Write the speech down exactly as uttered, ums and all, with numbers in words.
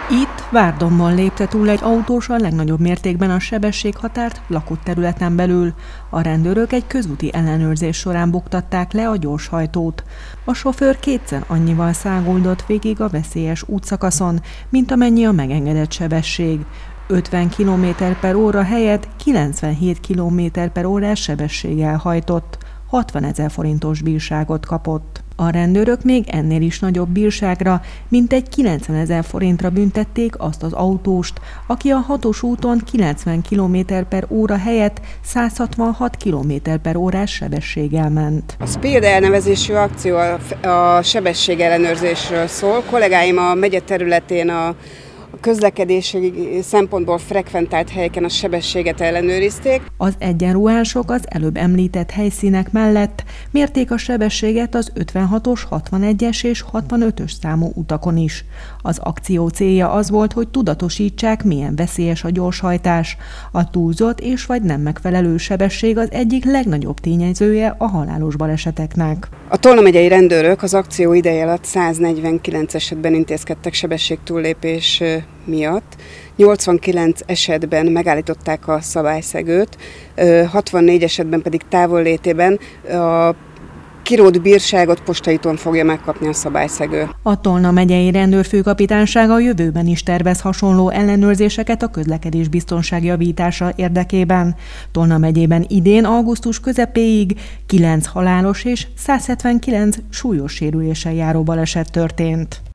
Itt Várdomban lépte túl egy autós a legnagyobb mértékben a sebességhatárt lakott területen belül. A rendőrök egy közúti ellenőrzés során buktatták le a gyorshajtót. A sofőr kétszer annyival száguldott végig a veszélyes útszakaszon, mint amennyi a megengedett sebesség. ötven kilométer per óra helyett kilencvenhét kilométer per órás sebességgel hajtott. hatvanezer forintos bírságot kapott. A rendőrök még ennél is nagyobb bírságra, mintegy kilencvenezer forintra büntették azt az autóst, aki a hatos úton kilencven kilométer per óra helyett száz hatvanhat kilométer per órás sebességgel ment. A Speed elnevezésű akció a sebesség ellenőrzésről szól. Kollégáim a megye területén a A közlekedési szempontból frekventált helyeken a sebességet ellenőrizték. Az egyenruhások az előbb említett helyszínek mellett mérték a sebességet az ötvenhatos, hatvanegyes és hatvanötös számú utakon is. Az akció célja az volt, hogy tudatosítsák, milyen veszélyes a gyorshajtás. A túlzott és vagy nem megfelelő sebesség az egyik legnagyobb tényezője a halálos baleseteknek. A Tolna megyei rendőrök az akció ideje alatt száznegyvenkilenc esetben intézkedtek sebességtúllépés miatt. nyolcvankilenc esetben megállították a szabályszegőt, hatvannégy esetben pedig távollétében a kirótt bírságot postaiton fogja megkapni a szabályszegő. A Tolna megyei rendőrfőkapitánysága a jövőben is tervez hasonló ellenőrzéseket a közlekedés biztonság javítása érdekében. Tolna megyében idén augusztus közepéig kilenc halálos és százhetvenkilenc súlyos sérüléssel járó baleset történt.